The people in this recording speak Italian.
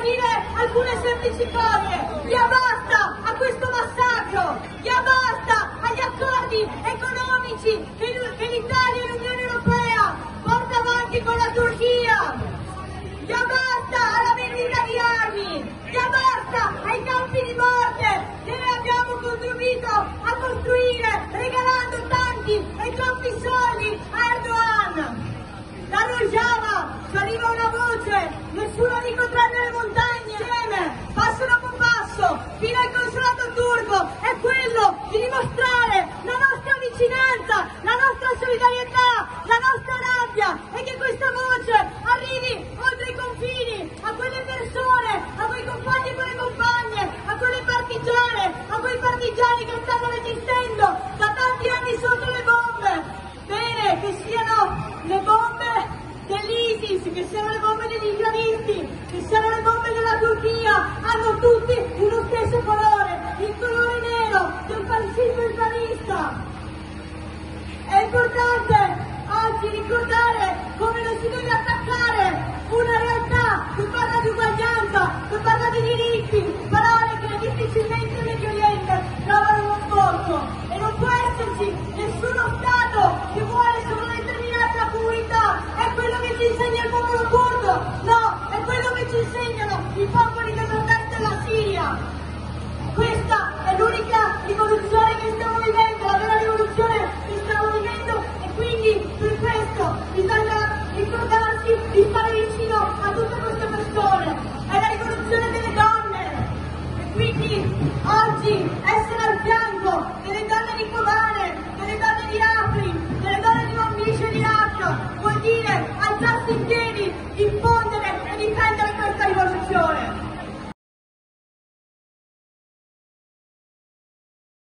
chiarire alcune semplici cose. Via basta a questo massacro, via basta agli accordi economici che l'Italia e l'Unione Europea porta avanti con la Turchia, via basta alla vendita di armi, via basta ai campi di morte che noi abbiamo contribuito a costruire regalando tanti e troppi soldi a Erdogan. Da Rojava ci arriva una voce, nessuno li contra nelle montagne, insieme, passo dopo passo, fino al consolato turco, è quello di dimostrare la nostra vicinanza, la nostra solidarietà, la nostra rabbia, e che questa voce arrivi oltre i confini, a quelle persone, a quei compagni e quelle compagne, a quelle partigiane, a quei partigiani che stanno resistendo da tanti anni sotto le bombe. Bene, che siano le bombe dell'ISIS, che siano le bombe degli islamisti, che siano le bombe della Turchia, hanno tutti uno stesso colore, il colore nero del fascismo islamista. È importante oggi ricordare come non si deve attaccare una realtà che parla di uguaglianza, che parla di diritti, parole che difficilmente in Medio Oriente trovano un ascolto. E non può esserci nessuno Stato che vuole sovradeterminare la comunità. È quello che ci insegna il popolo curdo, no, è quello che ci insegnano i popoli del nord-est della Siria. Questa è l'unica rivoluzione che stiamo vivendo, la vera rivoluzione che stiamo vivendo, e quindi per questo bisogna ricordarsi di stare vicino a tutte queste persone. È la rivoluzione delle donne, e quindi oggi essere al fianco delle